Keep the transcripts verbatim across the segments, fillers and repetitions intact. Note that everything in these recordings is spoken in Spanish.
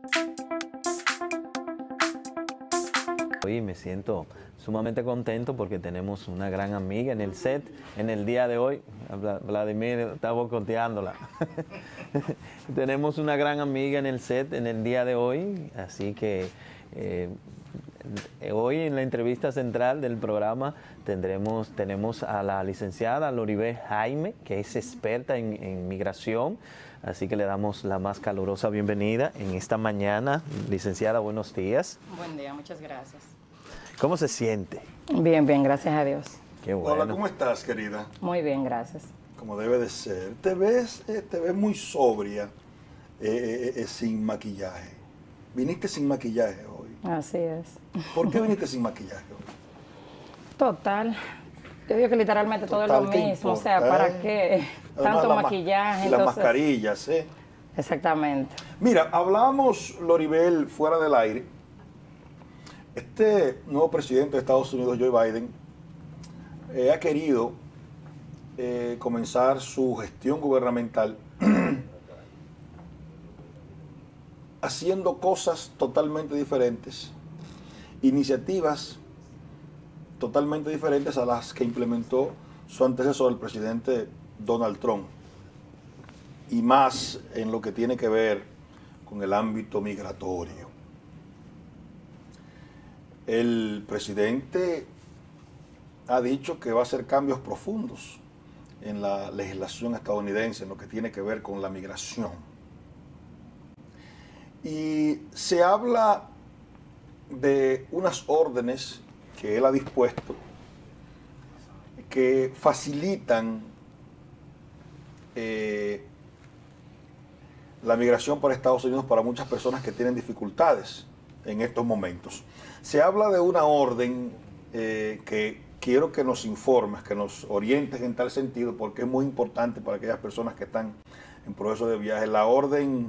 Hoy me siento sumamente contento porque tenemos una gran amiga en el set en el día de hoy. Vladimir está boicoteándola. Tenemos una gran amiga en el set en el día de hoy, así que eh, hoy en la entrevista central del programa tendremos, tenemos a la licenciada Loribel Jaime, que es experta en, en migración, así que le damos la más calurosa bienvenida en esta mañana. Licenciada, buenos días. Buen día, muchas gracias. ¿Cómo se siente? Bien, bien, gracias a Dios. Qué bueno. Hola, ¿cómo estás, querida? Muy bien, gracias. Como debe de ser. Te ves, eh, te ves muy sobria, eh, eh, eh, sin maquillaje. Viniste sin maquillaje hoy. Así es. ¿Por qué viniste sin maquillaje hoy? Total. Yo digo que literalmente todo Total, es lo ¿qué mismo. importa, O sea, ¿para eh? qué Además, tanto la ma- maquillaje? Y las Entonces, mascarillas, ¿eh? exactamente. Mira, hablábamos, Loribel, fuera del aire. Este nuevo presidente de Estados Unidos, Joe Biden, eh, ha querido eh, comenzar su gestión gubernamental haciendo cosas totalmente diferentes, iniciativas totalmente diferentes a las que implementó su antecesor, el presidente Donald Trump, y más en lo que tiene que ver con el ámbito migratorio. El presidente ha dicho que va a hacer cambios profundos en la legislación estadounidense en lo que tiene que ver con la migración. Y se habla de unas órdenes que él ha dispuesto que facilitan eh, la migración para Estados Unidos para muchas personas que tienen dificultades en estos momentos. Se habla de una orden eh, que quiero que nos informes, que nos orientes en tal sentido, porque es muy importante para aquellas personas que están en proceso de viaje. La orden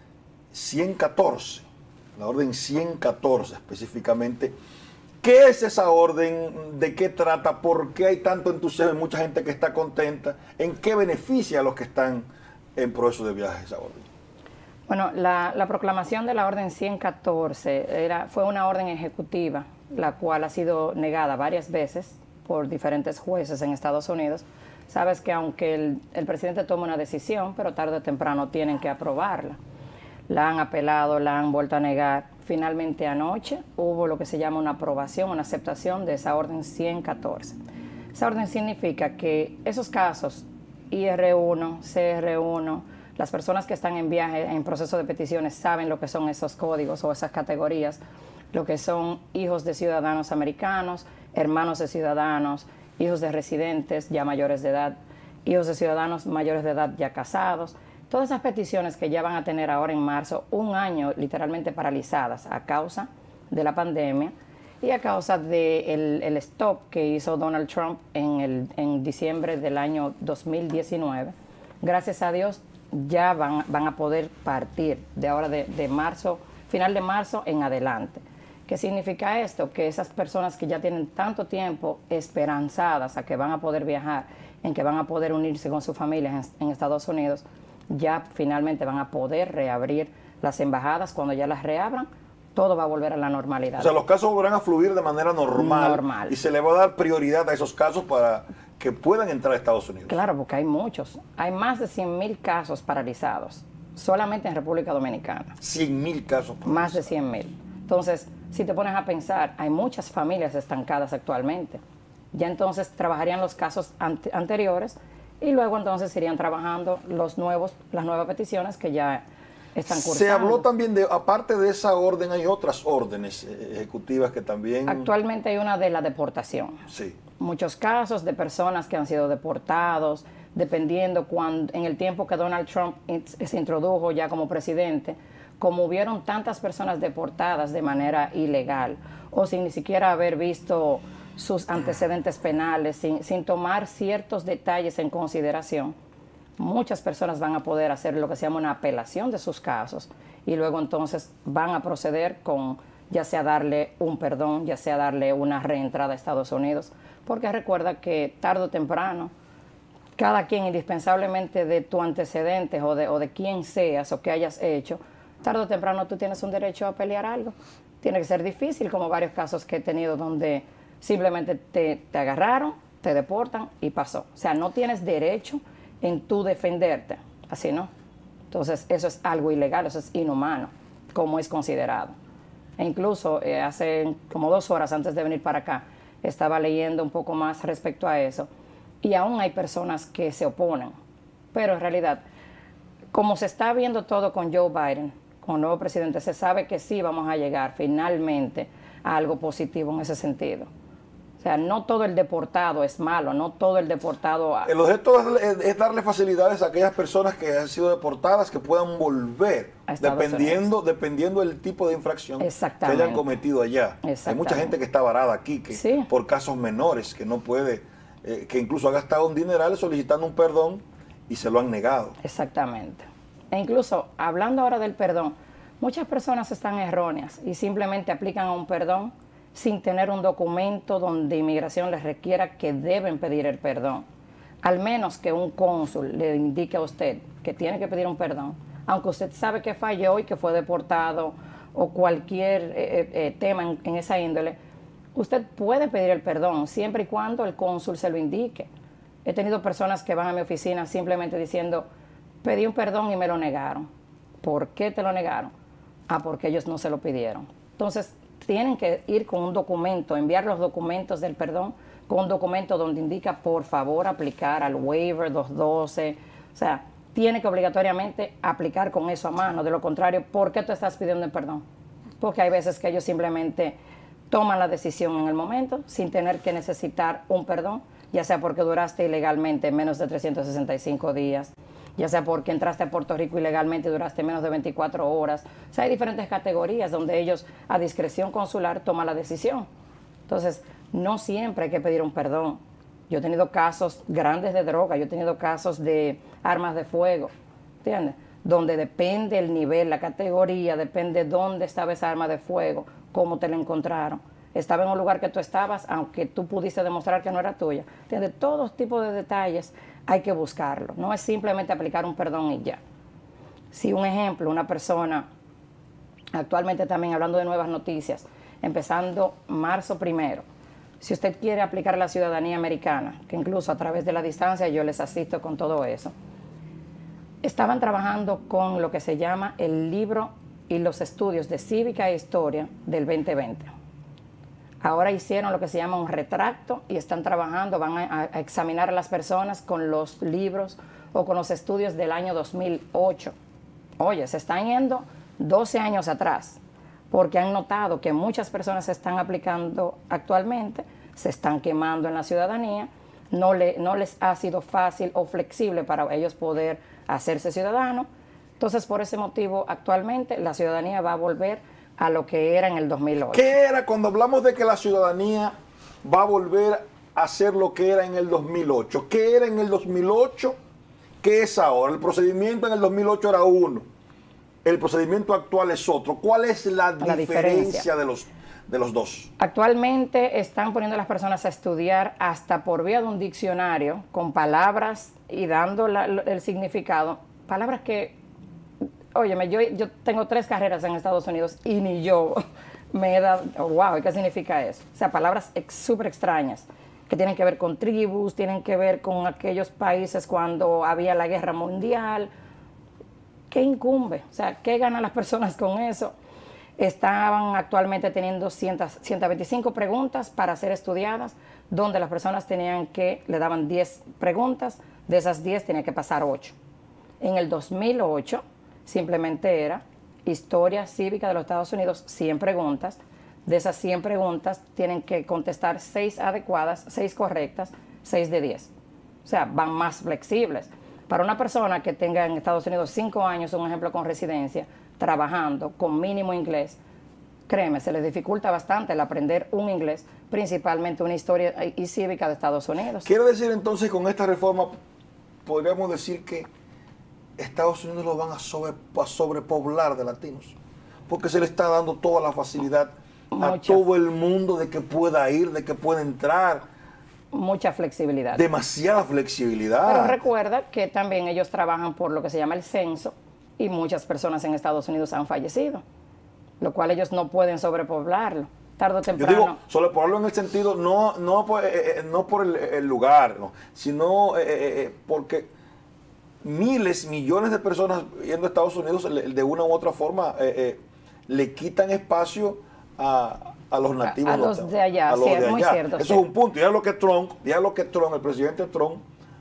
ciento catorce, la orden ciento catorce específicamente. ¿Qué es esa orden? ¿De qué trata? ¿Por qué hay tanto entusiasmo? Mucha gente que está contenta. ¿En qué beneficia a los que están en proceso de viaje esa orden? Bueno, la, la proclamación de la orden ciento catorce era, fue una orden ejecutiva, la cual ha sido negada varias veces por diferentes jueces en Estados Unidos. Sabes que aunque el, el presidente toma una decisión, pero tarde o temprano tienen que aprobarla. La han apelado, la han vuelto a negar. Finalmente anoche hubo lo que se llama una aprobación, una aceptación de esa orden ciento catorce. Esa orden significa que esos casos, I R uno, C R uno, las personas que están en viaje, en proceso de peticiones, saben lo que son esos códigos o esas categorías, lo que son hijos de ciudadanos americanos, hermanos de ciudadanos, hijos de residentes ya mayores de edad, hijos de ciudadanos mayores de edad ya casados. Todas esas peticiones que ya van a tener ahora en marzo un año literalmente paralizadas a causa de la pandemia y a causa del el stop que hizo Donald Trump en, el, en diciembre del año dos mil diecinueve. Gracias a Dios ya van, van a poder partir de ahora de, de marzo, final de marzo en adelante. ¿Qué significa esto? Que esas personas que ya tienen tanto tiempo esperanzadas a que van a poder viajar, en que van a poder unirse con sus familias en, en Estados Unidos, ya finalmente van a poder reabrir las embajadas. Cuando ya las reabran, todo va a volver a la normalidad. O sea, los casos volverán a fluir de manera normal, Normal. y se le va a dar prioridad a esos casos para que puedan entrar a Estados Unidos. Claro, porque hay muchos. Hay más de cien mil casos paralizados solamente en República Dominicana. cien mil casos. Más de cien mil. Entonces, si te pones a pensar, hay muchas familias estancadas actualmente. Ya entonces trabajarían los casos ante, anteriores y luego entonces irían trabajando los nuevos, las nuevas peticiones que ya están cursando. Se habló también de, aparte de esa orden, hay otras órdenes eh, ejecutivas que también... Actualmente hay una de la deportación. Sí. Muchos casos de personas que han sido deportados, dependiendo cuando, en el tiempo que Donald Trump se introdujo ya como presidente, como hubieron tantas personas deportadas de manera ilegal o sin ni siquiera haber visto sus antecedentes penales, sin, sin tomar ciertos detalles en consideración, muchas personas van a poder hacer lo que se llama una apelación de sus casos y luego entonces van a proceder con ya sea darle un perdón, ya sea darle una reentrada a Estados Unidos, porque recuerda que tarde o temprano cada quien indispensablemente de tu antecedentes o de, o de quién seas o qué hayas hecho, tarde o temprano tú tienes un derecho a pelear algo. Tiene que ser difícil, como varios casos que he tenido donde simplemente te, te agarraron, te deportan y pasó. O sea, no tienes derecho en tú defenderte, así no. Entonces, eso es algo ilegal, eso es inhumano, como es considerado. E incluso eh, hace como dos horas antes de venir para acá, estaba leyendo un poco más respecto a eso, y aún hay personas que se oponen. Pero en realidad, como se está viendo todo con Joe Biden, con el nuevo presidente, se sabe que sí vamos a llegar finalmente a algo positivo en ese sentido. O sea, no todo el deportado es malo, no todo el deportado... El objeto es, es darle facilidades a aquellas personas que han sido deportadas que puedan volver, dependiendo, dependiendo del tipo de infracción que hayan cometido allá. Hay mucha gente que está varada aquí, que sí, por casos menores, que no puede, eh, que incluso ha gastado un dineral solicitando un perdón y se lo han negado. Exactamente. E incluso, hablando ahora del perdón, muchas personas están erróneas y simplemente aplican a un perdón sin tener un documento donde inmigración les requiera que deben pedir el perdón. Al menos que un cónsul le indique a usted que tiene que pedir un perdón, aunque usted sabe que falló y que fue deportado o cualquier eh, eh, tema en, en esa índole, usted puede pedir el perdón siempre y cuando el cónsul se lo indique. He tenido personas que van a mi oficina simplemente diciendo, pedí un perdón y me lo negaron. ¿Por qué te lo negaron? Ah, porque ellos no se lo pidieron. Entonces, tienen que ir con un documento, enviar los documentos del perdón con un documento donde indica, por favor, aplicar al waiver doscientos doce. O sea, tiene que obligatoriamente aplicar con eso a mano. De lo contrario, ¿por qué tú estás pidiendo el perdón? Porque hay veces que ellos simplemente toman la decisión en el momento sin tener que necesitar un perdón, ya sea porque duraste ilegalmente menos de trescientos sesenta y cinco días, ya sea porque entraste a Puerto Rico ilegalmente y duraste menos de veinticuatro horas. O sea, hay diferentes categorías donde ellos, a discreción consular, toman la decisión. Entonces, no siempre hay que pedir un perdón. Yo he tenido casos grandes de droga, yo he tenido casos de armas de fuego, ¿entiendes? Donde depende el nivel, la categoría, depende dónde estaba esa arma de fuego, cómo te la encontraron. Estaba en un lugar que tú estabas, aunque tú pudiste demostrar que no era tuya. ¿Entiendes? Todos tipos de detalles hay que buscarlo. No es simplemente aplicar un perdón y ya. Si un ejemplo, una persona, actualmente también hablando de nuevas noticias, empezando marzo primero, si usted quiere aplicar la ciudadanía americana, que incluso a través de la distancia yo les asisto con todo eso, estaban trabajando con lo que se llama el libro y los estudios de cívica e historia del veinte veinte. Ahora hicieron lo que se llama un retracto y están trabajando, van a, a examinar a las personas con los libros o con los estudios del año dos mil ocho. Oye, se están yendo doce años atrás, porque han notado que muchas personas se están aplicando actualmente, se están quemando en la ciudadanía, no, le, no les ha sido fácil o flexible para ellos poder hacerse ciudadanos. Entonces, por ese motivo, actualmente la ciudadanía va a volver a lo que era en el dos mil ocho. ¿Qué era cuando hablamos de que la ciudadanía va a volver a ser lo que era en el dos mil ocho? ¿Qué era en el dos mil ocho? ¿Qué es ahora? El procedimiento en el dos mil ocho era uno. El procedimiento actual es otro. ¿Cuál es la, la diferencia, diferencia de los, de los dos? Actualmente están poniendo a las personas a estudiar hasta por vía de un diccionario con palabras y dando la, el significado. Palabras que... Óyeme, yo, yo tengo tres carreras en Estados Unidos y ni yo me he dado, oh, wow, ¿qué significa eso? O sea, palabras súper extrañas que tienen que ver con tribus, tienen que ver con aquellos países cuando había la guerra mundial. ¿Qué incumbe? O sea, ¿qué ganan las personas con eso? Estaban actualmente teniendo ciento veinticinco preguntas para ser estudiadas, donde las personas tenían que, le daban diez preguntas, de esas diez tenía que pasar ocho. En el dos mil ocho... simplemente era historia cívica de los Estados Unidos, cien preguntas. De esas cien preguntas tienen que contestar seis adecuadas, seis correctas, seis de diez. O sea, van más flexibles. Para una persona que tenga en Estados Unidos cinco años, un ejemplo con residencia, trabajando con mínimo inglés, créeme, se les dificulta bastante el aprender un inglés, principalmente una historia y cívica de Estados Unidos. Quiere decir entonces, con esta reforma, podríamos decir que Estados Unidos lo van a, sobre, a sobrepoblar de latinos, porque se le está dando toda la facilidad Mucha. a todo el mundo de que pueda ir, de que pueda entrar. Mucha flexibilidad. Demasiada flexibilidad. Pero recuerda que también ellos trabajan por lo que se llama el censo, y muchas personas en Estados Unidos han fallecido, lo cual ellos no pueden sobrepoblarlo. Tarde o temprano. Yo digo, sobrepoblarlo en el sentido, no, no, por, eh, no por el, el lugar, no, sino eh, eh, porque miles, millones de personas yendo a Estados Unidos de una u otra forma eh, eh, le quitan espacio a, a los nativos. A, a los de allá, a los sí, de es muy allá. cierto. Eso sí. es un punto. Ya lo que Trump, ya lo que Trump, el presidente Trump,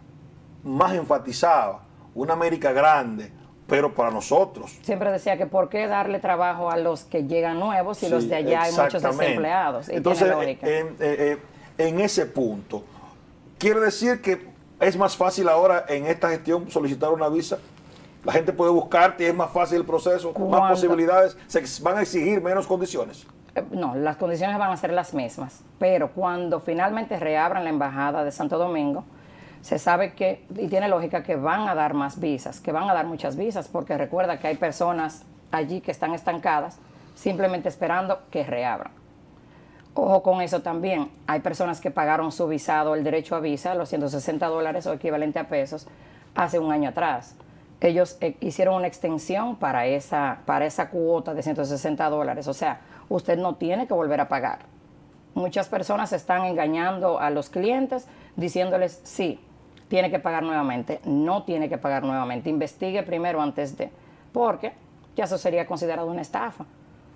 más enfatizaba, una América grande, pero para nosotros. Siempre decía que por qué darle trabajo a los que llegan nuevos y Sí, los de allá hay muchos desempleados. Y entonces, tiene lógica. En, eh, eh, en ese punto, quiere decir que es más fácil ahora en esta gestión solicitar una visa. La gente puede buscarte y es más fácil el proceso, con más ¿Cuándo? posibilidades, se van a exigir menos condiciones. Eh, No, las condiciones van a ser las mismas, pero cuando finalmente reabran la embajada de Santo Domingo, se sabe que, y tiene lógica, que van a dar más visas, que van a dar muchas visas, porque recuerda que hay personas allí que están estancadas simplemente esperando que reabran. Ojo con eso también, hay personas que pagaron su visado, el derecho a visa, los ciento sesenta dólares o equivalente a pesos, hace un año atrás. Ellos eh, hicieron una extensión para esa, para esa cuota de ciento sesenta dólares, o sea, usted no tiene que volver a pagar. Muchas personas están engañando a los clientes diciéndoles, sí, tiene que pagar nuevamente. No tiene que pagar nuevamente. Investigue primero antes de, porque ya eso sería considerado una estafa.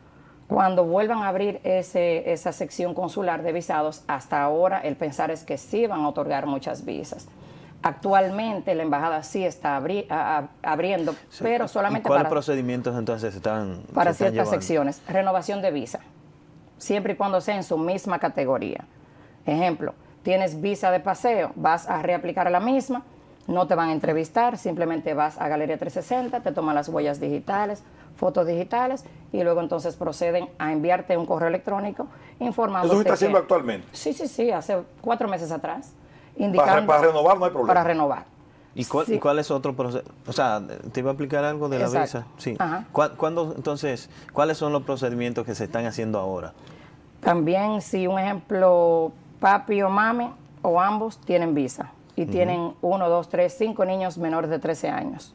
Cuando vuelvan a abrir ese, esa sección consular de visados, hasta ahora el pensar es que sí van a otorgar muchas visas. Actualmente la embajada sí está abri a, a, abriendo, sí, pero solamente ¿Y cuáles para, procedimientos entonces están para se están ciertas llevando? secciones. Renovación de visa, siempre y cuando sea en su misma categoría. Ejemplo, tienes visa de paseo, vas a reaplicar la misma, no te van a entrevistar, simplemente vas a Galería trescientos sesenta, te toman las huellas digitales, fotos digitales y luego entonces proceden a enviarte un correo electrónico informando. ¿Eso se está haciendo que, actualmente? Sí, sí, sí, hace cuatro meses atrás. Para, para renovar no hay problema. Para renovar. ¿Y cuál, Sí. ¿Y cuál es otro proceso? O sea, ¿te iba a aplicar algo de la Exacto. visa? Sí. Ajá. ¿Cuá- ¿Cuándo, entonces, cuáles son los procedimientos que se están haciendo ahora? También si un ejemplo, papi o mami o ambos tienen visa y uh-huh. tienen uno, dos, tres, cinco niños menores de trece años,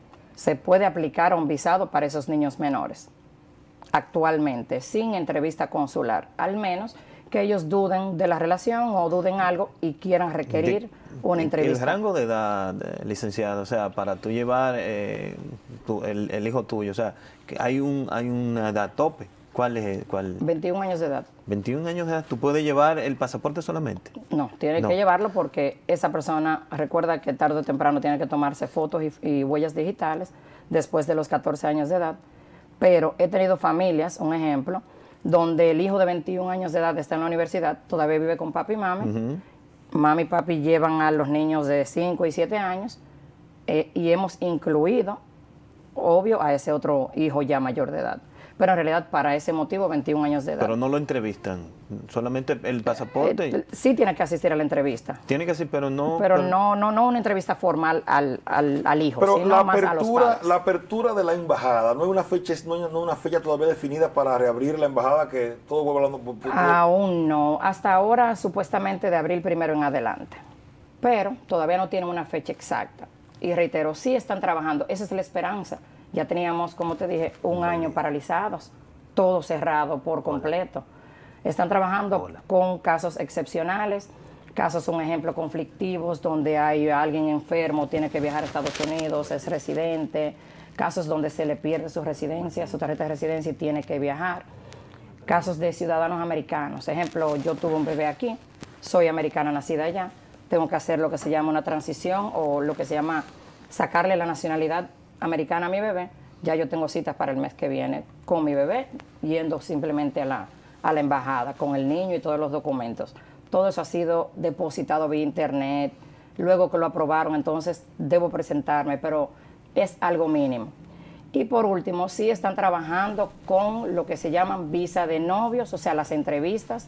se puede aplicar un visado para esos niños menores actualmente, sin entrevista consular, al menos que ellos duden de la relación o duden algo y quieran requerir de, una entrevista. El rango de edad, eh, licenciado, o sea, para tú llevar eh, tu, el, el hijo tuyo, o sea, que hay un hay una edad tope. ¿Cuál es? Cuál? veintiún años de edad. veintiún años de edad, ¿tú puedes llevar el pasaporte solamente? No, tiene no. que llevarlo porque esa persona, recuerda que tarde o temprano tiene que tomarse fotos y, y huellas digitales después de los catorce años de edad. Pero he tenido familias, un ejemplo, donde el hijo de veintiún años de edad está en la universidad, todavía vive con papi y mami. Uh-huh. Mami y papi llevan a los niños de cinco y siete años eh, y hemos incluido, obvio, a ese otro hijo ya mayor de edad. Pero en realidad para ese motivo veintiún años de edad. Pero no lo entrevistan, solamente el pasaporte. Eh, sí tiene que asistir a la entrevista. Tiene que asistir, pero no... Pero, pero... no no no una entrevista formal al, al, al hijo, pero sino la más apertura, a los padres. La apertura de la embajada, no hay una fecha, no hay, no hay una fecha todavía definida para reabrir la embajada, que todo vuelve hablando... Por, por, Aún no, hasta ahora supuestamente de abril primero en adelante, pero todavía no tienen una fecha exacta. Y reitero, sí están trabajando, esa es la esperanza. Ya teníamos, como te dije, un Hola. año paralizados, todo cerrado por completo. Hola. Están trabajando Hola. con casos excepcionales, casos, un ejemplo, conflictivos, donde hay alguien enfermo, tiene que viajar a Estados Unidos, es residente, casos donde se le pierde su residencia, su tarjeta de residencia y tiene que viajar, casos de ciudadanos americanos. Ejemplo, yo tuve un bebé aquí, soy americana nacida allá, tengo que hacer lo que se llama una transición o lo que se llama sacarle la nacionalidad americana a mi bebé. Ya yo tengo citas para el mes que viene con mi bebé, yendo simplemente a la, a la embajada con el niño y todos los documentos. Todo eso ha sido depositado vía internet. Luego que lo aprobaron, entonces debo presentarme, pero es algo mínimo. Y por último, sí están trabajando con lo que se llaman visa de novios, o sea, las entrevistas,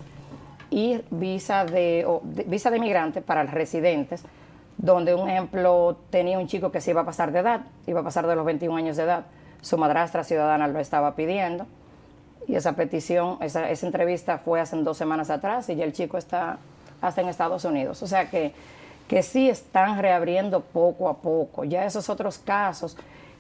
y visa de, o, de, visa de migrante para los residentes, donde un ejemplo tenía un chico que se iba a pasar de edad, iba a pasar de los veintiún años de edad. Su madrastra ciudadana lo estaba pidiendo y esa petición, esa, esa entrevista fue hace dos semanas atrás y ya el chico está hasta en Estados Unidos. O sea que, que sí están reabriendo poco a poco. Ya esos otros casos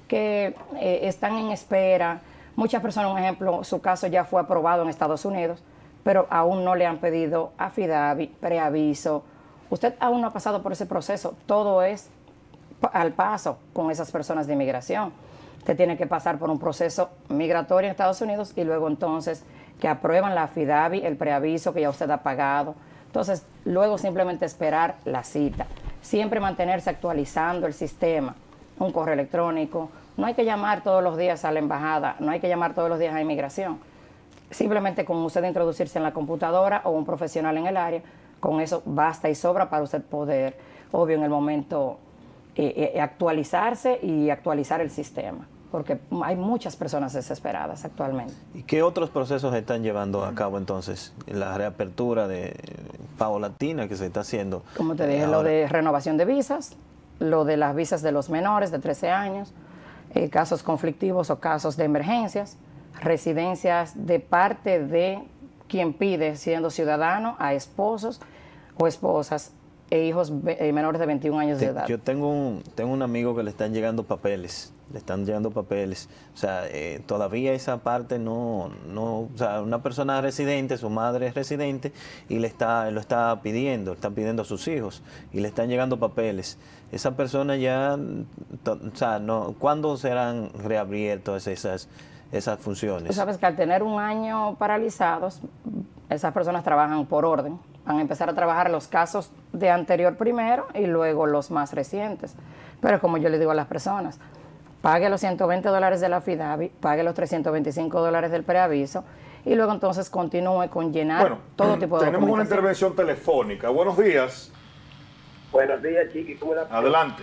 que eh, están en espera. Muchas personas, un ejemplo, su caso ya fue aprobado en Estados Unidos, pero aún no le han pedido affidavit, preaviso. Usted aún no ha pasado por ese proceso. Todo es al paso con esas personas de inmigración. Usted tiene que pasar por un proceso migratorio en Estados Unidos y luego entonces que aprueban la affidavit, el preaviso que ya usted ha pagado. Entonces, luego simplemente esperar la cita. Siempre mantenerse actualizando el sistema, un correo electrónico. No hay que llamar todos los días a la embajada, no hay que llamar todos los días a inmigración. Simplemente con usted introducirse en la computadora o un profesional en el área, con eso basta y sobra para usted poder, obvio, en el momento eh, eh, actualizarse y actualizar el sistema, porque hay muchas personas desesperadas actualmente. ¿Y qué otros procesos están llevando a cabo entonces? La reapertura de paulatina que se está haciendo. Como te dije, ahora, lo de renovación de visas, lo de las visas de los menores de trece años, eh, casos conflictivos o casos de emergencias, residencias de parte de quien pide, siendo ciudadano, a esposos o esposas e hijos eh, menores de veintiún años de te- edad. Yo tengo un, tengo un amigo que le están llegando papeles, le están llegando papeles. O sea, eh, todavía esa parte no, no, o sea, una persona residente, su madre es residente y le está, lo está pidiendo, está pidiendo a sus hijos y le están llegando papeles. Esa persona ya, to- o sea, no, ¿cuándo serán reabiertas esas, esas funciones? Tú sabes que al tener un año paralizados, esas personas trabajan por orden. Van a empezar a trabajar los casos de anterior primero y luego los más recientes. Pero como yo le digo a las personas, pague los ciento veinte dólares de la affidavit, pague los trescientos veinticinco dólares del preaviso y luego entonces continúe con llenar Bueno, todo tipo de tenemos una documentación. intervención telefónica. Buenos días. Buenos días, Chiqui. ¿Cómo estás? Adelante.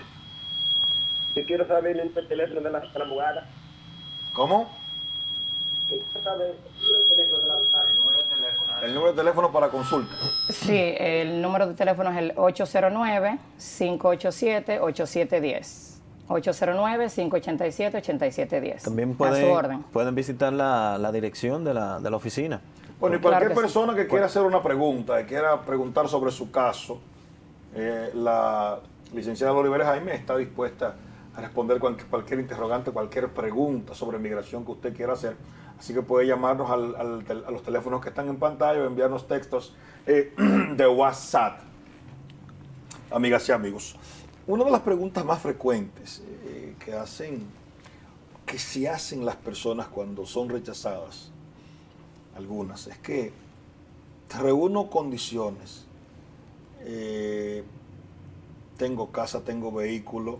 Yo quiero saber el número de teléfono de la, de la abogada. ¿Cómo? Quiero saber el número de teléfono de la abogada. El número de teléfono para consulta. Sí, el número de teléfono es el ocho cero nueve, cinco ocho siete, ocho siete uno cero. ocho cero nueve, cinco ocho siete, ocho siete uno cero. También A su pueden, orden. pueden visitar la, la dirección de la, de la oficina. Bueno, y Claro cualquier que sí. persona que quiera hacer una pregunta, que quiera preguntar sobre su caso, eh, la licenciada Olivares Jaime está dispuesta a responder cual- cualquier interrogante, cualquier pregunta sobre migración que usted quiera hacer. Así que puede llamarnos al- al tel- a los teléfonos que están en pantalla o enviarnos textos eh, de WhatsApp. Amigas y amigos, una de las preguntas más frecuentes eh, que hacen, que se hacen las personas cuando son rechazadas, algunas, es que reúno condiciones, eh, tengo casa, tengo vehículo,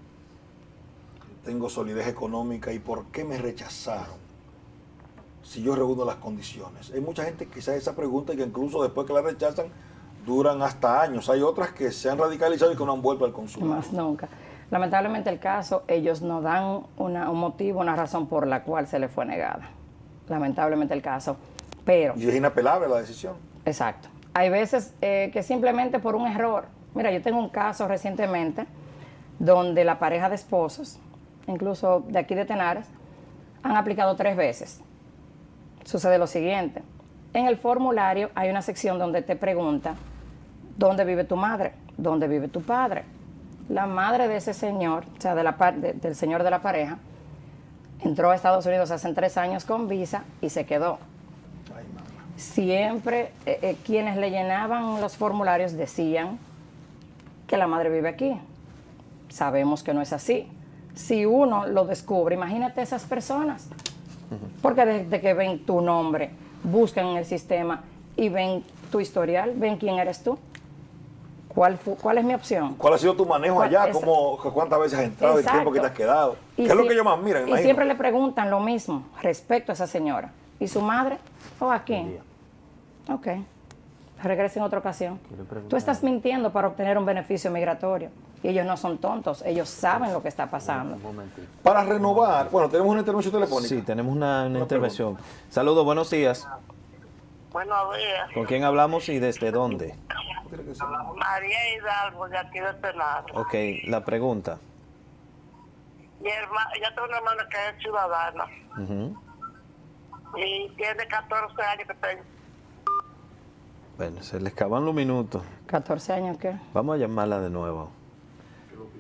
tengo solidez económica, ¿y por qué me rechazaron? Si yo reúno las condiciones. Hay mucha gente que se hace esa pregunta y que incluso después que la rechazan duran hasta años. Hay otras que se han radicalizado y que no han vuelto al consulado. Más nunca. Lamentablemente el caso, ellos no dan una, un motivo, una razón por la cual se le fue negada. Lamentablemente el caso. Pero, Y es inapelable la decisión. exacto. Hay veces eh, que simplemente por un error. Mira, yo tengo un caso recientemente donde la pareja de esposos, incluso de aquí de Tenares, han aplicado tres veces. Sucede lo siguiente. En el formulario hay una sección donde te pregunta dónde vive tu madre, dónde vive tu padre. La madre de ese señor, o sea, de la par- de- del señor de la pareja, entró a Estados Unidos hace tres años con visa y se quedó. Ay, mamá. Siempre eh, eh, quienes le llenaban los formularios decían que la madre vive aquí. Sabemos que no es así. Si uno lo descubre, imagínate esas personas. Porque desde que ven tu nombre, buscan en el sistema y ven tu historial, ven quién eres tú. ¿Cuál, fu- cuál es mi opción? ¿Cuál ha sido tu manejo ¿Cuál- allá? esa- ¿Cómo, ¿Cuántas veces has entrado? ¿El tiempo que te has quedado? Y ¿Qué es lo si- que ellos más miran? Y Imagino. siempre le preguntan lo mismo respecto a esa señora. ¿Y su madre? ¿O aquí? Ok. Regresa en otra ocasión. Tú estás mintiendo para obtener un beneficio migratorio. Y ellos no son tontos. Ellos saben lo que está pasando. Para renovar, bueno, tenemos una intervención telefónica. Sí, tenemos una, una Una intervención. Saludos, buenos días. Buenos días. ¿Con quién hablamos y desde dónde? María Hidalgo, de aquí de Tenares. Ok, la pregunta. Mi herma, yo tengo una hermana que es ciudadana Ujú. y tiene catorce años que tengo. Bueno, se le acaban los minutos. ¿catorce años qué? Vamos a llamarla de nuevo.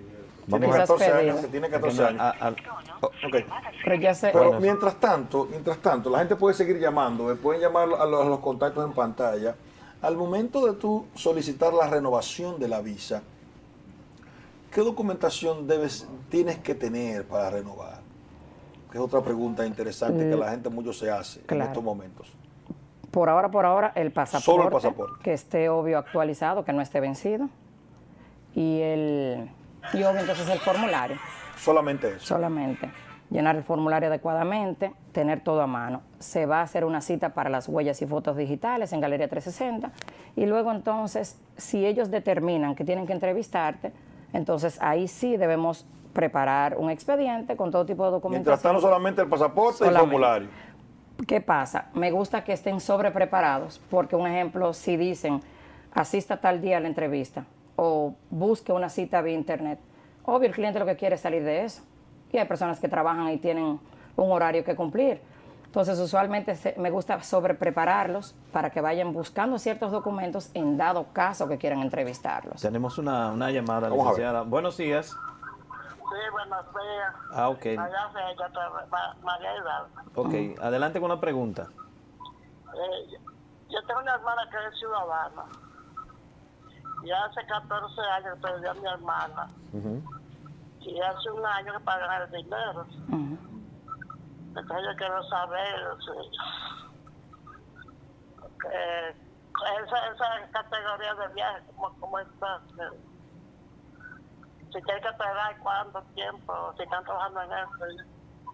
Tiene Quizás catorce pedido. años, tiene catorce años. A- a- Oh, ok. Pero ya sé, Pero Bueno. mientras tanto, mientras tanto, la gente puede seguir llamando, eh, pueden llamar a los, a los contactos en pantalla. Al momento de tú solicitar la renovación de la visa, ¿qué documentación debes, tienes que tener para renovar? Que es otra pregunta interesante que la gente mucho se hace en Claro. estos momentos. por ahora, por ahora, el pasaporte, Solo el pasaporte. que esté obvio actualizado, que no esté vencido. Y el y obvio entonces el formulario. Solamente eso. Solamente llenar el formulario adecuadamente, tener todo a mano. Se va a hacer una cita para las huellas y fotos digitales en Galería trescientos sesenta y luego entonces, si ellos determinan que tienen que entrevistarte, entonces ahí sí debemos preparar un expediente con todo tipo de documentación. Mientras tanto, solamente el pasaporte y el Solamente. formulario. ¿Qué pasa? Me gusta que estén sobrepreparados, porque un ejemplo, si dicen, asista tal día a la entrevista o busque una cita vía internet, obvio el cliente lo que quiere es salir de eso. Y hay personas que trabajan y tienen un horario que cumplir. Entonces, usualmente se- me gusta sobreprepararlos para que vayan buscando ciertos documentos en dado caso que quieran entrevistarlos. Tenemos una, una llamada, Vamos a ver. licenciada. Buenos días. Sí, buenos días. Ah, ok. Allá se ella te- Ma- María Hidalgo. Ok, adelante con una pregunta. Eh, yo tengo una hermana que es ciudadana. Y hace catorce años perdió a mi hermana. Ujú. Y hace un año que pagan el dinero. Ujú. Entonces yo quiero saber si, eh, esa, esa categoría de viaje, ¿cómo, cómo está? Eh, Si hay que esperar cuánto tiempo, si están trabajando en eso.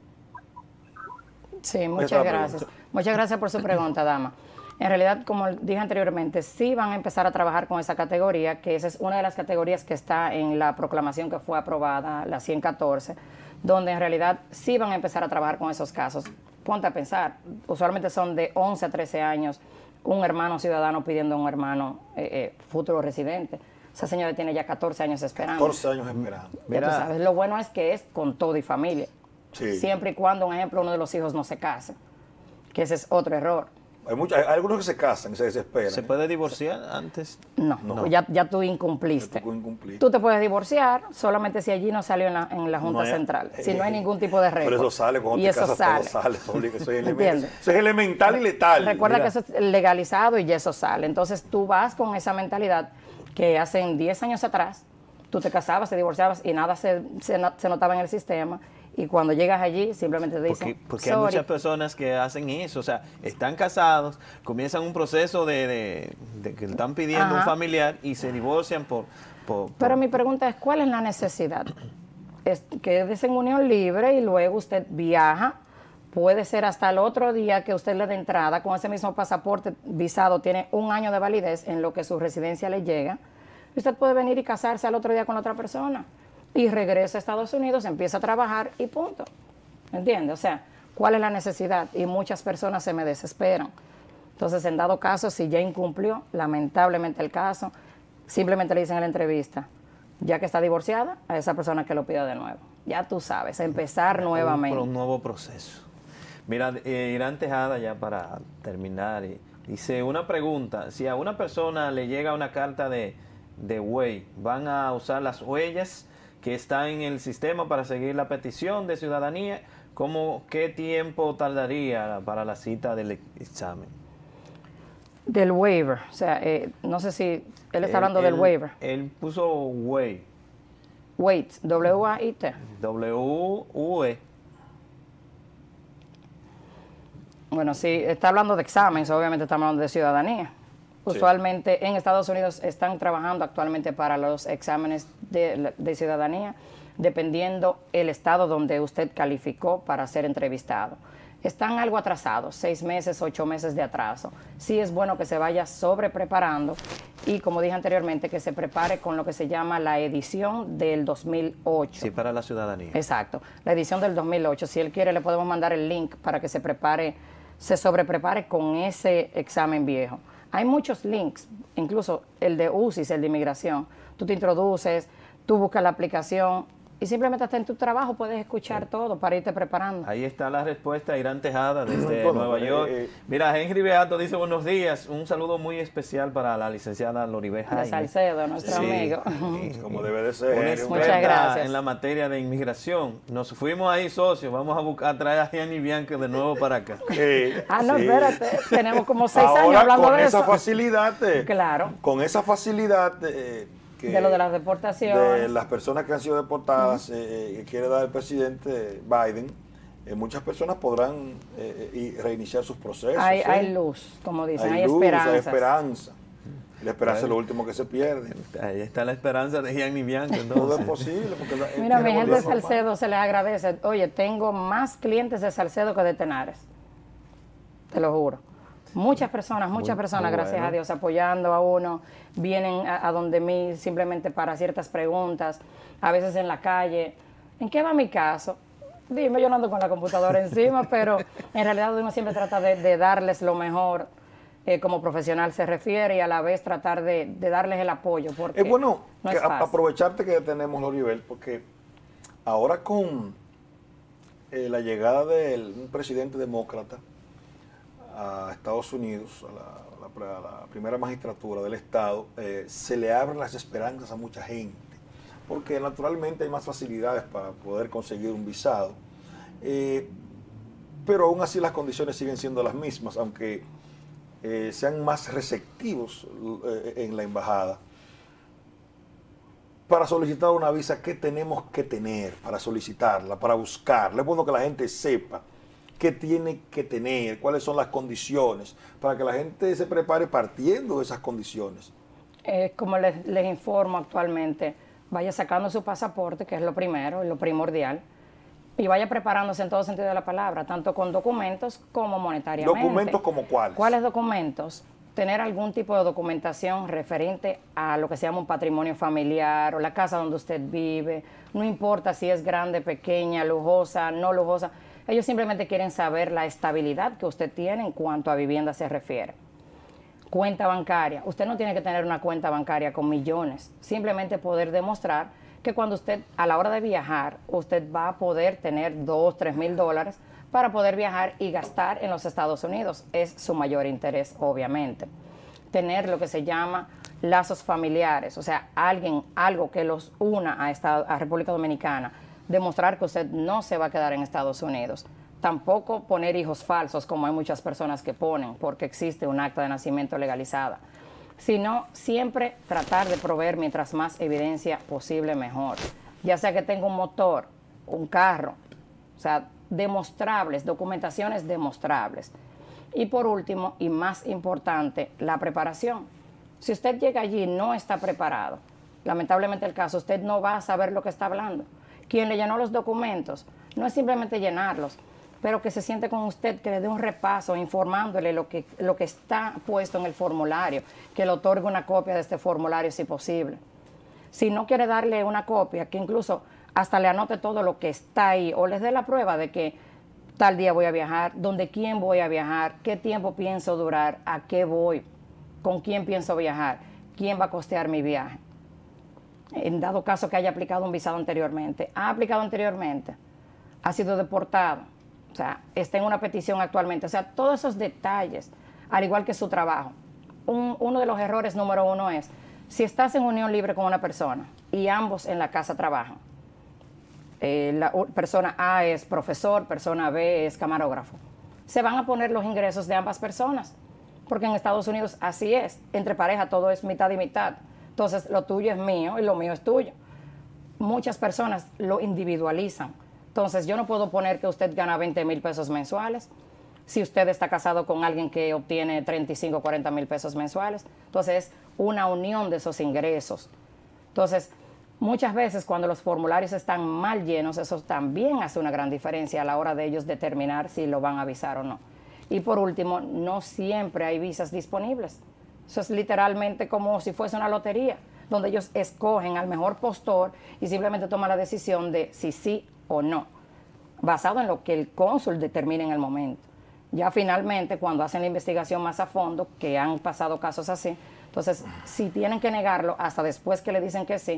Sí, Esa muchas es la gracias. pregunta. Muchas gracias por su pregunta, dama. En realidad, como dije anteriormente, sí van a empezar a trabajar con esa categoría, que esa es una de las categorías que está en la proclamación que fue aprobada, la ciento catorce, donde en realidad sí van a empezar a trabajar con esos casos. Ponte a pensar, usualmente son de once a trece años, un hermano ciudadano pidiendo a un hermano eh, eh, futuro residente. Esa señora tiene ya catorce años esperando. catorce años esperando. Ya Mira. tú sabes, lo bueno es que es con todo y familia. Sí. Siempre y cuando, un ejemplo, uno de los hijos no se case, que ese es otro error. Hay, muchos, hay algunos que se casan y se desesperan. ¿Se puede divorciar antes? No, No. Ya, ya tú incumpliste. Ya tú incumpliste. Tú te puedes divorciar solamente si allí no salió en la, en la Junta No hay- Central, si no hay ningún tipo de récord. Pero eso sale, cuando y te eso casas sale. todo sale. Pauli, que eso, es elemental, ¿Entiendes? eso es elemental y letal. Recuerda Mira. que eso es legalizado y ya eso sale. Entonces tú vas con esa mentalidad que hace diez años atrás tú te casabas, te divorciabas y nada se, se, no- se notaba en el sistema. Y cuando llegas allí, simplemente te dicen, Porque, porque hay "Sorry". muchas personas que hacen eso, o sea, están casados, comienzan un proceso de, de- de que le están pidiendo un Ajá. familiar y se divorcian por... por- por- Pero mi pregunta es, ¿cuál es la necesidad? Es, quédese en unión libre y luego usted viaja. Puede ser hasta el otro día que usted le dé entrada con ese mismo pasaporte visado, tiene un año de validez en lo que su residencia le llega. Usted puede venir y casarse al otro día con la otra persona y regresa a Estados Unidos, empieza a trabajar y punto. ¿Entiende? O sea, ¿cuál es la necesidad? Y muchas personas se me desesperan. Entonces, en dado caso, si ya incumplió, lamentablemente el caso, simplemente le dicen en la entrevista, ya que está divorciada, a esa persona que lo pida de nuevo. Ya tú sabes, empezar un, nuevamente. un nuevo proceso. Mira, eh, Irán Tejada, ya para terminar, eh, dice una pregunta, si a una persona le llega una carta de, de Way, ¿van a usar las huellas que están en el sistema para seguir la petición de ciudadanía? ¿Cómo, qué tiempo tardaría para la cita del examen? Del waiver, o sea, eh, no sé si él está Él- hablando del él- waiver. Él puso Way, Wait, W A I T. W U E. Bueno, si está hablando de exámenes, obviamente estamos hablando de ciudadanía. Usualmente en Estados Unidos están trabajando actualmente para los exámenes de, de ciudadanía, dependiendo el estado donde usted calificó para ser entrevistado. Están algo atrasados, seis meses, ocho meses de atraso. Sí es bueno que se vaya sobrepreparando y, como dije anteriormente, que se prepare con lo que se llama la edición del dos mil ocho. Sí, para la ciudadanía. Exacto, la edición del dos mil ocho. Si él quiere, le podemos mandar el link para que se prepare, se sobreprepare con ese examen viejo. Hay muchos links, incluso el de U C I S, el de inmigración. Tú te introduces, tú buscas la aplicación, y simplemente hasta en tu trabajo puedes escuchar sí. todo para irte preparando. Ahí está la respuesta, Irán Tejada desde bueno, Nueva eh, York. Eh, Mira, Henry Beato dice buenos días, un saludo muy especial para la licenciada Loribé Jaime. De Salcedo, nuestro sí. amigo. Sí, como debe de ser. Una Muchas gracias. en la materia de inmigración. Nos fuimos ahí, socios, vamos a buscar a traer a Gianni Bianco de nuevo para acá. Eh, ah, no, sí. tenemos tenemos como seis Ahora, años hablando con de esa eso. Facilidad, eh, claro. Con esa facilidad eh, que de lo de las deportaciones. de las personas que han sido deportadas, uh -huh. eh, que quiere dar el presidente Biden, eh, muchas personas podrán eh, y reiniciar sus procesos. Hay, ¿sí? hay luz, como dicen, hay, hay luz, esperanza. Hay esperanza. La esperanza es lo último que se pierde. Ahí está la esperanza de Gianni Bianco. Todo es posible. Porque la, Mira, mi gente de Salcedo se les agradece. Oye, tengo más clientes de Salcedo que de Tenares. Te lo juro. Muchas personas, muchas muy, personas, muy gracias bueno. a Dios, apoyando a uno. Vienen a, a donde mí simplemente para ciertas preguntas. A veces en la calle. ¿En qué va mi caso? Dime, yo no ando con la computadora encima, pero en realidad uno siempre trata de, de darles lo mejor. Eh, como profesional se refiere y a la vez tratar de, de darles el apoyo. Porque es bueno no es a, aprovecharte que tenemos Loribel, porque ahora con eh, la llegada de un presidente demócrata a Estados Unidos, a la, a la, a la primera magistratura del Estado, eh, se le abren las esperanzas a mucha gente, porque naturalmente hay más facilidades para poder conseguir un visado, eh, pero aún así las condiciones siguen siendo las mismas, aunque Eh, sean más receptivos eh, en la embajada. Para solicitar una visa, ¿qué tenemos que tener para solicitarla, para buscarla? Es bueno que la gente sepa qué tiene que tener, cuáles son las condiciones, para que la gente se prepare partiendo de esas condiciones. Eh, como les, les informo actualmente, vaya sacando su pasaporte, que es lo primero, lo primordial, y vaya preparándose en todo sentido de la palabra, tanto con documentos como monetariamente. ¿Documentos como cuáles? ¿Cuáles documentos? Tener algún tipo de documentación referente a lo que se llama un patrimonio familiar o la casa donde usted vive. No importa si es grande, pequeña, lujosa, no lujosa. Ellos simplemente quieren saber la estabilidad que usted tiene en cuanto a vivienda se refiere. Cuenta bancaria. Usted no tiene que tener una cuenta bancaria con millones. Simplemente poder demostrar que cuando usted, a la hora de viajar, usted va a poder tener dos, tres mil dólares para poder viajar y gastar en los Estados Unidos. Es su mayor interés, obviamente. Tener lo que se llama lazos familiares, o sea, alguien, algo que los una a, Estado, a República Dominicana. Demostrar que usted no se va a quedar en Estados Unidos. Tampoco poner hijos falsos, como hay muchas personas que ponen, porque existe un acta de nacimiento legalizada. Sino siempre tratar de proveer mientras más evidencia posible mejor. Ya sea que tenga un motor, un carro, o sea, demostrables, documentaciones demostrables. Y por último, y más importante, la preparación. Si usted llega allí y no está preparado, lamentablemente el caso, usted no va a saber lo que está hablando. Quien le llenó los documentos, no es simplemente llenarlos, pero que se siente con usted, que le dé un repaso informándole lo que, lo que está puesto en el formulario, que le otorgue una copia de este formulario si posible. Si no quiere darle una copia, que incluso hasta le anote todo lo que está ahí, o les dé la prueba de que tal día voy a viajar, dónde quién voy a viajar, qué tiempo pienso durar, a qué voy, con quién pienso viajar, quién va a costear mi viaje. En dado caso que haya aplicado un visado anteriormente, ha aplicado anteriormente, ha sido deportado, o sea, está en una petición actualmente. O sea, todos esos detalles, al igual que su trabajo. Un, uno de los errores número uno es, si estás en unión libre con una persona y ambos en la casa trabajan, eh, la persona A es profesor, persona B es camarógrafo, se van a poner los ingresos de ambas personas, porque en Estados Unidos así es, entre pareja todo es mitad y mitad. Entonces, lo tuyo es mío y lo mío es tuyo. Muchas personas lo individualizan. Entonces, yo no puedo poner que usted gana veinte mil pesos mensuales si usted está casado con alguien que obtiene treinta y cinco, cuarenta mil pesos mensuales. Entonces, es una unión de esos ingresos. Entonces, muchas veces cuando los formularios están mal llenos, eso también hace una gran diferencia a la hora de ellos determinar si lo van a avisar o no. Y por último, no siempre hay visas disponibles. Eso es literalmente como si fuese una lotería, donde ellos escogen al mejor postor y simplemente toman la decisión de si sí o no, basado en lo que el cónsul determine en el momento. Ya finalmente, cuando hacen la investigación más a fondo, que han pasado casos así, entonces, si tienen que negarlo hasta después que le dicen que sí,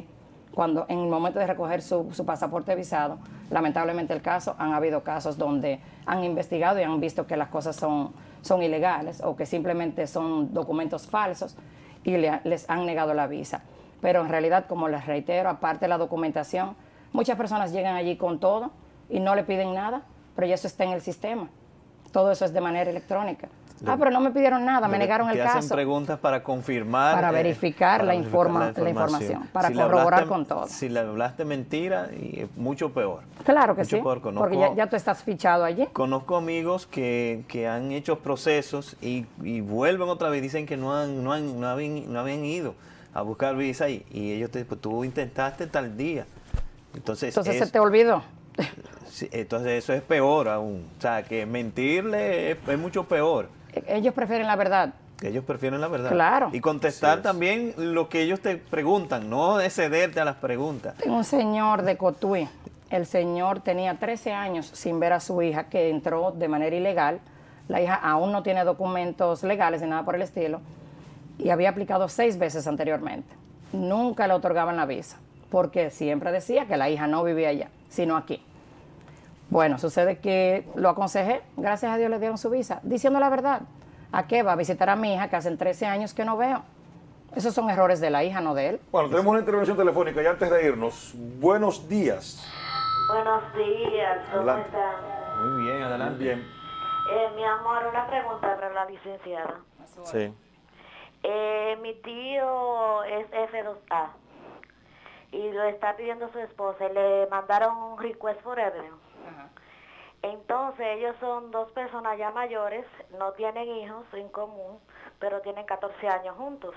cuando en el momento de recoger su, su pasaporte visado, lamentablemente el caso, han habido casos donde han investigado y han visto que las cosas son, son ilegales o que simplemente son documentos falsos y le, les han negado la visa. Pero en realidad, como les reitero, aparte de la documentación, muchas personas llegan allí con todo y no le piden nada, pero ya eso está en el sistema. Todo eso es de manera electrónica. Ah, pero no me pidieron nada, me negaron el te caso. hacen preguntas para confirmar. Para eh, verificar, para la, verificar informa, la, la información, para si corroborar hablaste, con todo. Si le hablaste mentira, y mucho peor. Claro que mucho sí, peor. Conozco, porque ya, ya tú estás fichado allí. Conozco amigos que, que han hecho procesos y, y vuelven otra vez, dicen que no, han, no, han, no, habían, no habían ido a buscar visa y, y ellos te dicen, pues tú intentaste tal día. Entonces, Entonces es, se te olvidó. Sí, entonces eso es peor aún. O sea, que mentirle es, es mucho peor. Ellos prefieren la verdad. Ellos prefieren la verdad. Claro. Y contestar Sí, también lo que ellos te preguntan, no excederte a las preguntas. Tengo un señor de Cotuí. El señor tenía trece años sin ver a su hija, que entró de manera ilegal. La hija aún no tiene documentos legales ni nada por el estilo. Y había aplicado seis veces anteriormente. Nunca le otorgaban la visa, porque siempre decía que la hija no vivía allá, sino aquí. Bueno, sucede que lo aconsejé, gracias a Dios le dieron su visa, diciendo la verdad. ¿A qué va? A visitar a mi hija, que hace trece años que no veo. Esos son errores de la hija, no de él. Bueno, tenemos una intervención telefónica y antes de irnos, buenos días. Buenos días, ¿cómo Adelante. están? Muy bien, adelante. Bien. Eh, mi amor, una pregunta para la licenciada. Sí. Eh, mi tío es F dos A y lo está pidiendo su esposa. Le mandaron un request for evidence. Entonces ellos son dos personas ya mayores, no tienen hijos en común, pero tienen catorce años juntos.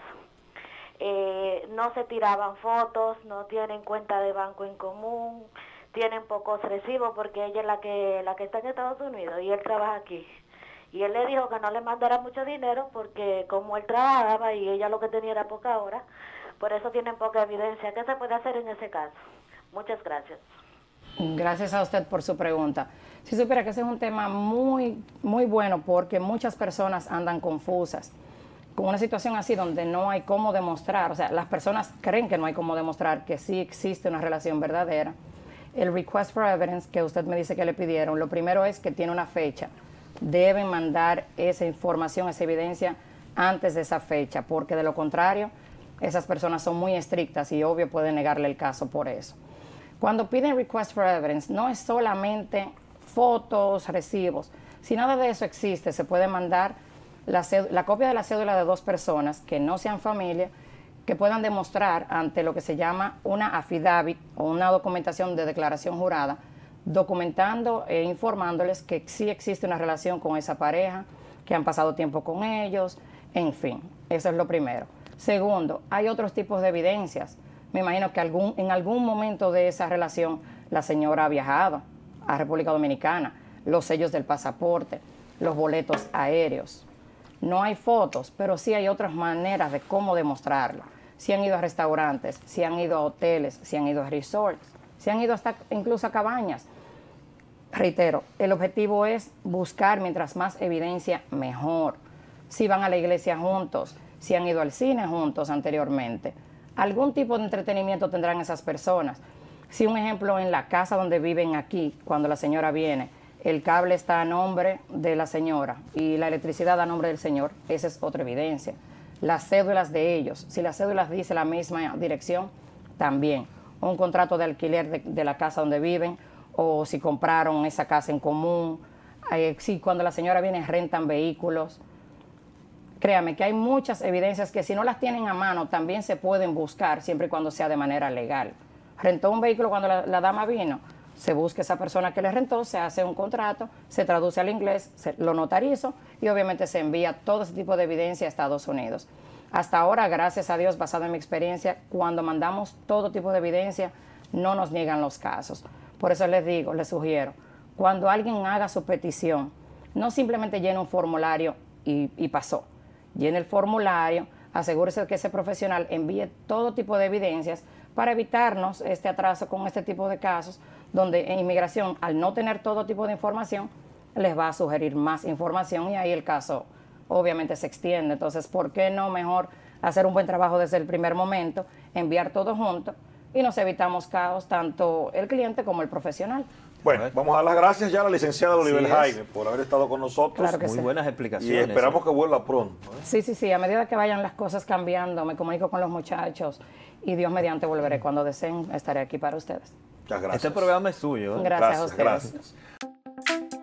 Eh, no se tiraban fotos, no tienen cuenta de banco en común, tienen pocos recibos porque ella es la que la que está en Estados Unidos y él trabaja aquí. Y él le dijo que no le mandara mucho dinero porque como él trabajaba y ella lo que tenía era poca hora, por eso tienen poca evidencia. ¿Qué se puede hacer en ese caso? Muchas gracias. Gracias a usted por su pregunta. Si supiera que ese es un tema muy, muy bueno porque muchas personas andan confusas con una situación así donde no hay cómo demostrar, o sea, las personas creen que no hay cómo demostrar que sí existe una relación verdadera. El request for evidence que usted me dice que le pidieron, lo primero es que tiene una fecha. Deben mandar esa información, esa evidencia antes de esa fecha, porque de lo contrario, esas personas son muy estrictas y obvio pueden negarle el caso por eso. Cuando piden request for evidence, no es solamente fotos, recibos. Si nada de eso existe, se puede mandar la, la copia de la cédula de dos personas que no sean familia, que puedan demostrar ante lo que se llama una affidavit o una documentación de declaración jurada, documentando e informándoles que sí existe una relación con esa pareja, que han pasado tiempo con ellos, en fin, eso es lo primero. Segundo, hay otros tipos de evidencias. Me imagino que algún, en algún momento de esa relación la señora ha viajado a República Dominicana, los sellos del pasaporte, los boletos aéreos. No hay fotos, pero sí hay otras maneras de cómo demostrarlo. Si han ido a restaurantes, si han ido a hoteles, si han ido a resorts, si han ido hasta incluso a cabañas. Reitero, el objetivo es buscar mientras más evidencia, mejor. Si van a la iglesia juntos, si han ido al cine juntos anteriormente. Algún tipo de entretenimiento tendrán esas personas. Si un ejemplo en la casa donde viven aquí, cuando la señora viene, el cable está a nombre de la señora y la electricidad a nombre del señor, esa es otra evidencia. Las cédulas de ellos, si las cédulas dicen la misma dirección, también. Un contrato de alquiler de, de la casa donde viven, o si compraron esa casa en común, eh, si cuando la señora viene rentan vehículos. Créame que hay muchas evidencias que si no las tienen a mano también se pueden buscar siempre y cuando sea de manera legal. Rentó un vehículo cuando la, la dama vino, se busca esa persona que le rentó, se hace un contrato, se traduce al inglés, se, lo notarizo y obviamente se envía todo ese tipo de evidencia a Estados Unidos. Hasta ahora, gracias a Dios, basado en mi experiencia, cuando mandamos todo tipo de evidencia, no nos niegan los casos. Por eso les digo, les sugiero, cuando alguien haga su petición, no simplemente llene un formulario y, y pasó. Llene el formulario, asegúrese de que ese profesional envíe todo tipo de evidencias para evitarnos este atraso con este tipo de casos, donde en inmigración, al no tener todo tipo de información, les va a sugerir más información y ahí el caso obviamente se extiende. Entonces, ¿por qué no mejor hacer un buen trabajo desde el primer momento, enviar todo junto y nos evitamos caos, tanto el cliente como el profesional. Bueno, vamos a dar las gracias ya a la licenciada Olivel Así es. Jaime por haber estado con nosotros. Claro que Muy sí. buenas Y explicaciones. esperamos ¿eh? que vuelva pronto. ¿eh? Sí, sí, sí, a medida que vayan las cosas cambiando, me comunico con los muchachos y Dios mediante volveré. Cuando deseen, estaré aquí para ustedes. Muchas gracias. Este programa es suyo. ¿eh? Gracias a ustedes. Gracias, gracias.